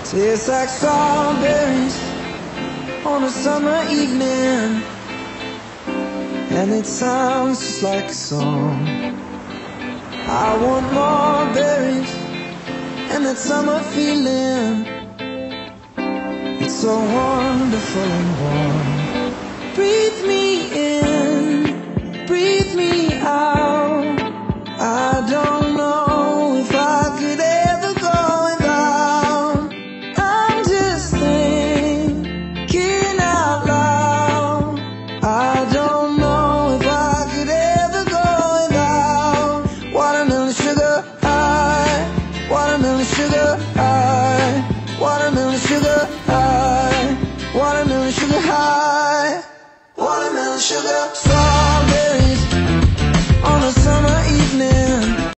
Tastes like strawberries on a summer evening, and it sounds just like a song. I want more berries and that summer feeling. It's so wonderful and warm. Breathe me in, breathe me out. I don't know if I could ever go without. I'm just thinking out loud. I don't know if I could ever go without watermelon sugar high, watermelon sugar high, watermelon sugar high, watermelon sugar high, watermelon sugar.